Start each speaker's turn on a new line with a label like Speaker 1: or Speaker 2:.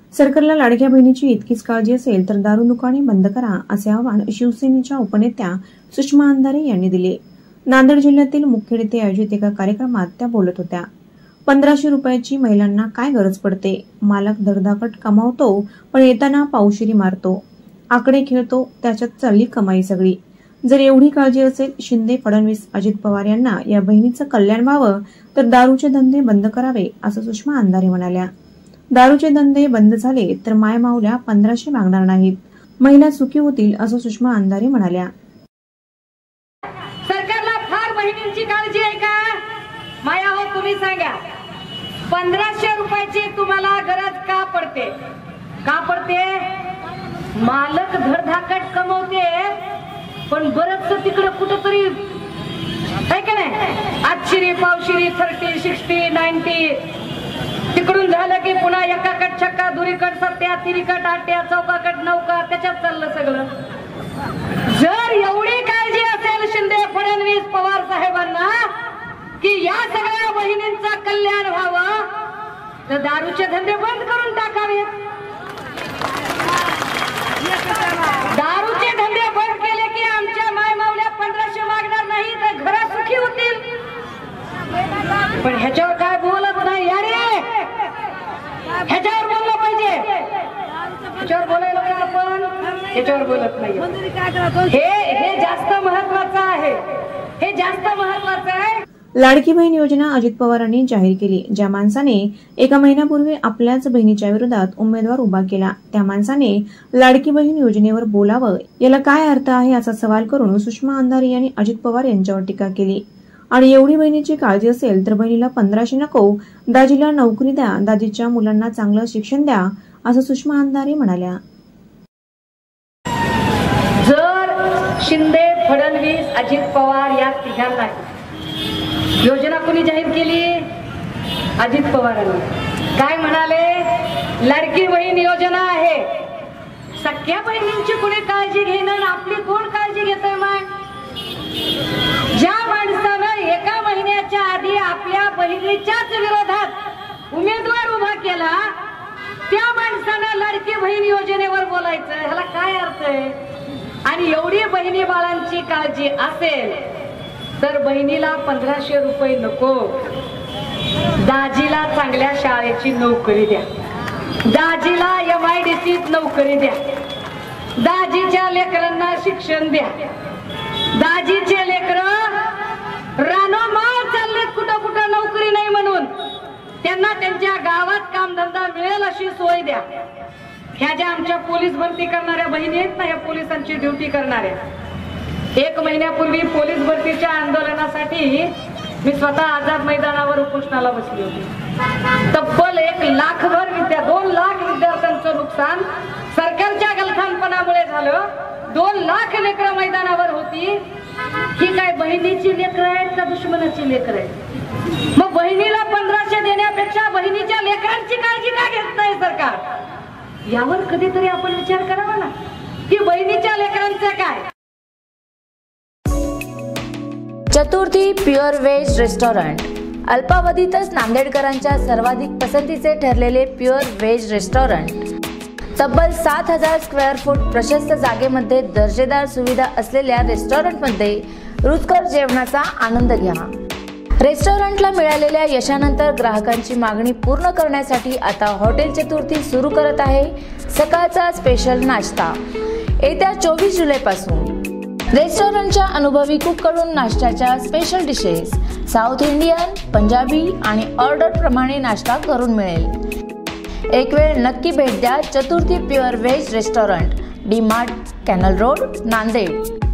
Speaker 1: सरकारला लाडक्या बहिणीची इतकीच काळजी असेल तर दारू दुकाने बंद करा, असे आवाहन शिवसेनेच्या उपनेत्या सुषमा अंधारे यांनी दिले। नांदेड जिल्ह्यातील मुखेड येथे आयोजित एका कार्यक्रमात त्या बोलत होत्या। 1500 रुपयाची महिलांना काय गरज पडते? मालक धडधाकट कमावतो पण येताना पावशिरी मारतो, आकडे खेळतो, त्याच्यात चालली कमाई सगळी। जर एवढी काळजी असेल शिंदे, फडणवीस, अजित पवार यांना या बहिणीचं कल्याण व्हावं तर दारूचे धंदे बंद करावे, असं सुषमा अंधारे म्हणाल्या। दारूचे धंदे बंद झाले तर मायमाऊल्या 1500 मागणार नाहीत, महिला सुखी होतील, असं सुषमा अंधारे म्हणाल्या।
Speaker 2: सरकारला फार बहिणींची काळजी आहे का? माया हो, तुम्ही सांगा, 1500 रुपयाची तुम्हाला गरज का पडते? का पडते? मालक धडधाकट कमवते पण बरंच तिकडे कुठंतरी आहे का नाही, आठशिरी, पावशिरी, 30, 60, 90 तिकडून झालं की पुन्हा एकाकट छक्का, दुरीकट सत्या, तिरीकट आट्या, चौकाकट नौका, त्याच्यात चाललं सगळं। जर एवढी काळजी असेल शिंदे, फडणवीस, पवार साहेबांना की या सगळ्या बहिणींचा कल्याण व्हावं तर दारूचे धंदे बंद करून टाकावेत। दारूचे धंदे बंद केले की आमच्या मायमाऊल्या 1500 मागणार नाही तर घरा सुखी होतील। पण ह्याच्यावर काय बोलत नाही यारे, ह्याच्यावर बोललं पाहिजे। ह्याच्यावर बोलायला आपण ह्याच्यावर बोलत नाही। हे जास्त महत्वाचं आहे, हे जास्त महत्वाचं आहे।
Speaker 1: लाडकी बहीण योजना अजित पवारांनी जाहीर केली। ज्या माणसाने एका महिन्यापूर्वी आपल्याच बहिणीच्या विरोधात उमेदवार उभा केला त्या माणसाने लाडकी बहीण योजनेवर बोलावं याला काय अर्थ आहे, असा सवाल करून सुषमा अंधारे यांनी अजित पवार यांच्यावर टीका केली। आणि एवढी बहिणीची काळजी असेल तर बहिणीला 1500 नको, दाजीला नोकरी द्या, दाजीच्या मुलांना चांगलं शिक्षण द्या, असं सुषमा अंधारे म्हणाल्या।
Speaker 2: जर शिंदे, फडणवीस, अजित पवार या तिघांना योजना कोणी जाहीर केली? अजित पवारांनी। काय म्हणाले? लाडकी बहीण योजना आहे। सख्या बहिणींची कोणी काळजी घेणं, आपली कोण काळजी घेतोय? मग ज्या माणसानं एका महिन्याच्या आधी आपल्या बहिणीच्याच विरोधात उमेदवार उभा केला त्या माणसानं लाडकी बहीण योजनेवर बोलायचं, ह्याला काय अर्थ आहे? आणि एवढी बहिणी बाळांची काळजी असेल तर बहिणीला 1500 रुपये नको, दाजीला चांगल्या शाळेची नोकरी द्या, दाजीला MIDCत नोकरी द्या, दाजीच्या लेकरांना शिक्षण द्या, दाजीचे लेकरं रानोमाळ चाललेत कुठं कुठं नोकरी नाही म्हणून त्यांना त्यांच्या गावात कामधंदा मिळेल अशी सोय द्या। ह्या ज्या आमच्या पोलीस भरती करणाऱ्या बहिणी आहेत ना, या पोलिसांची ड्युटी करणाऱ्या, 1 महिन्यापूर्वी पोलीस भरतीच्या आंदोलनासाठी मी स्वतः आझाद मैदानावर उपोषणाला बसली होती। तब्बल 1 लाखभर 2 लाख विद्यार्थ्यांचं नुकसान सरकारच्या गलथानपणामुळे झालं। 2 लाख लेकरं मैदानावर होती। ही काय बहिणीची लेकरं आहेत का दुश्मनाची लेकरं आहेत? मग बहिणीला 1500 देण्यापेक्षा बहिणीच्या लेकरांची काळजी का घेत नाही सरकार? यावर कधीतरी आपण विचार करावा ना की बहिणीच्या लेकरांचं काय?
Speaker 3: चतुर्थी प्युअर व्हेज रेस्टॉरंट अल्पावधीतच नांदेडकरांच्या सर्वाधिक पसंतीचे ठरलेले प्युअर व्हेज रेस्टॉरंट। तब्बल 7000 स्क्वेअर फूट प्रशस्त जागेमध्ये दर्जेदार सुविधा असलेल्या रेस्टॉरंटमध्ये रुचकर जेवणाचा आनंद घ्या। रेस्टॉरंटला मिळालेल्या यशानंतर ग्राहकांची मागणी पूर्ण करण्यासाठी आता हॉटेल चतुर्थी सुरू करत आहे सकाळचा स्पेशल नाश्ता। येत्या 24 जुलैपासून रेस्टॉरंटच्या अनुभवी कुककडून नाश्त्याच्या special dishes, south Indian, Punjabi आणि ऑर्डर प्रमाणे नाश्ता करून मिळेल। एक वेळ नक्की भेट द्या Chaturthi pure veg restaurant, D Mart, canal road, Nanded.